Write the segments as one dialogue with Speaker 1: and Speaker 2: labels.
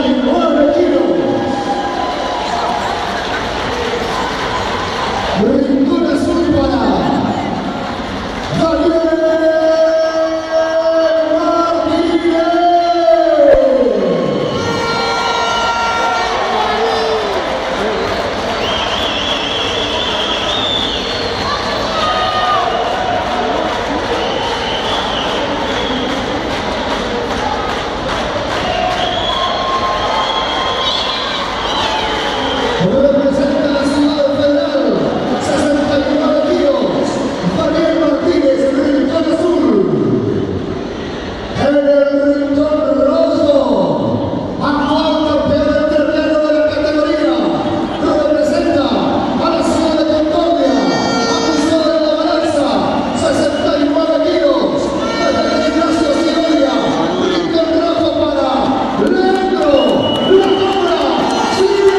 Speaker 1: 69 kilos. Rincón azul para Daniel Martínez. Representa la ciudad federal, 69 kilos, Daniel Martínez, rincón azul. En el rincón rojo, actual campeón eterno de la categoría, representa a la ciudad de Concordia, acusado de la balanza, 69 kilos, desde el gimnasio Segovia, rincón rojo para Leandro La Cobra Chile.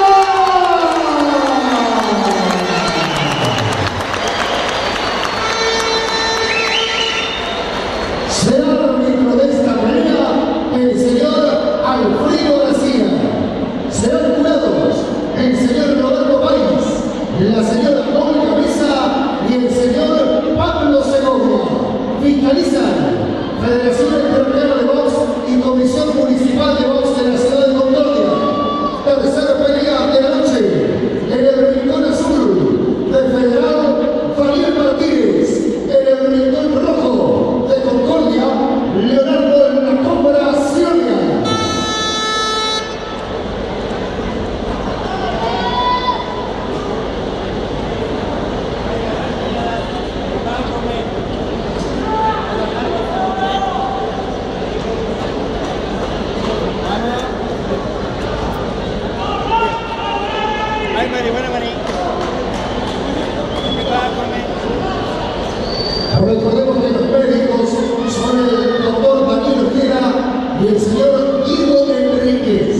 Speaker 1: Será árbitro de esta pelea el señor Alfredo García. Serán jurados el señor Roberto País, la señora Olga Mesa y el señor Pablo Segovia. Fiscalizan Federación Internacional de Box y Comisión Municipal de Box de la ciudad de Concordia. Tercera pelea de la noche en el rincón azul de Federal Daniel Martínez. En el rincón rojo de Concordia, Leonardo La Cobra Chile.
Speaker 2: Ay, Mari, buena Mari.
Speaker 1: Recordemos que los médicos son el doctor Daniel Ojeda y el señor Diego Enríquez.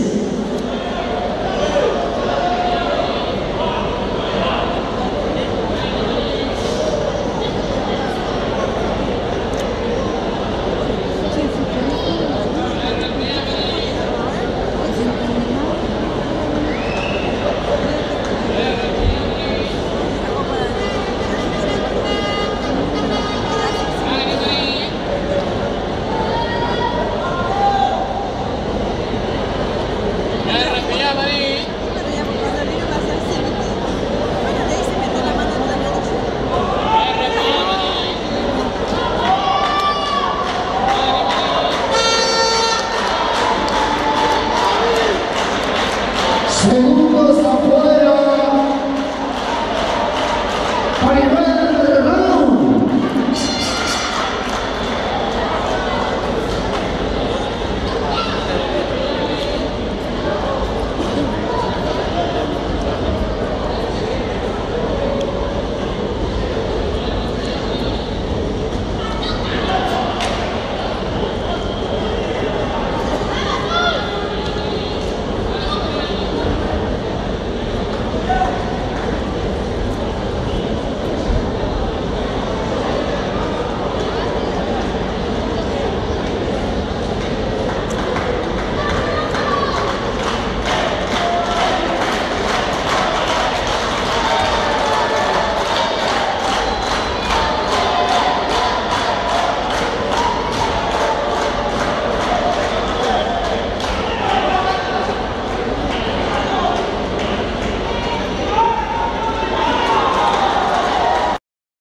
Speaker 1: Segundos afuera.